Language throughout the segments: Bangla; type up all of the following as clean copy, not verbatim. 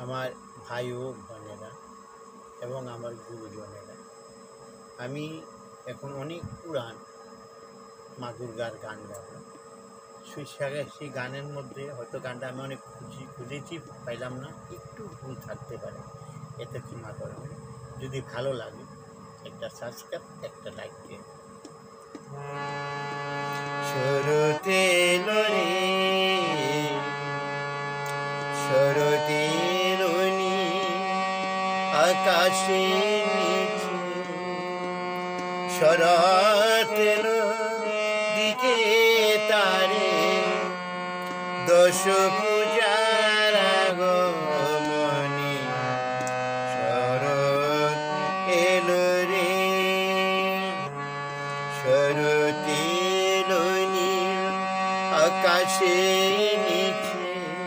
আমার ভাই ও বোনেরা এবং আমার গুরুজনেরা, আমি এখন অনেক পুরান মা দুর্গার গান গাবো। সেই গানের মধ্যে হয়তো গানটা আমি অনেক খুঁজেছি, পাইলাম না, একটু ভুল থাকতে পারে, এতে ক্ষমা করবেন। যদি ভালো লাগে একটা সাবস্ক্রাইব, একটা লাইক দিয়ে। শরতে লরে শরতে রনি আকাশে নিচে, শরতের দিকে তারে দশ পূজার আগমনে, শরৎ এলো রে শরতে লনি আকাশে নিচে,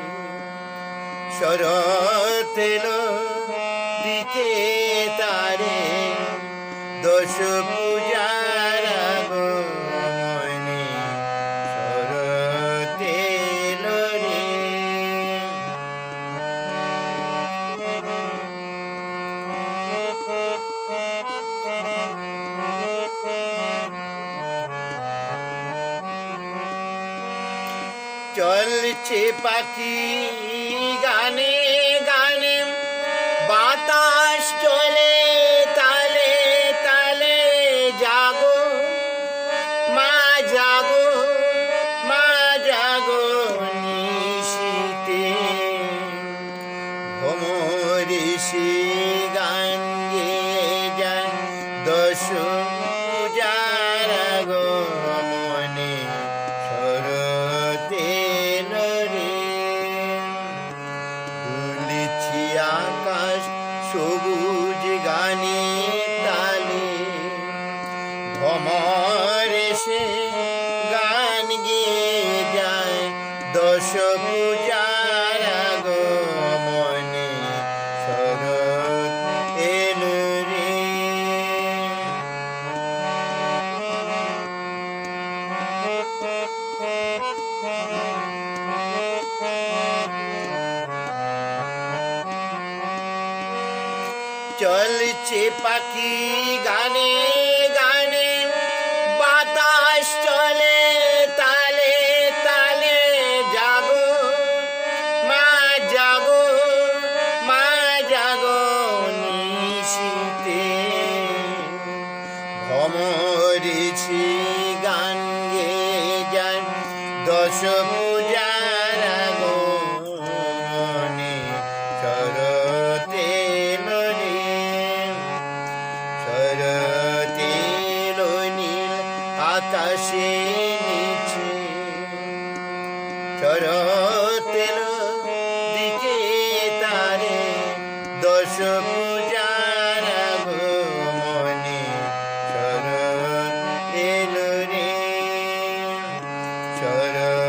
শরৎ এলো দিকে তারে দশ পূজার আগমনে, শরৎ এলো রে। চলছে পাখি গানে গানে, বাতাস চলে তালে তালে, জাগো মা জাগো মা জাগো নিশীতে, ভ্রমঋষি গান গেয়ে যায় দশ পূজার আগমনে, শরৎ এলো রে। দুলিছি আকাশ সবুজ গানে তালে, ভ্রমর এসে গান গেয়ে যায় দশ পূজার আগমনে, শরৎ এলো রে। চলছে পাখি গানে গানে, বাতাস চলে তালে তালে, জাগো মা জাগো মা জাগো নিশীতে, ভ্রমঋষি গান গেয়ে যায় দশ পূজার আগমনে, শরৎ এলো রে শরৎ এলো নীল আকাশে নিচে, শরৎ এলো দিকে তারে দশ পূজার আগমনে, শরৎ এলো রে শরৎ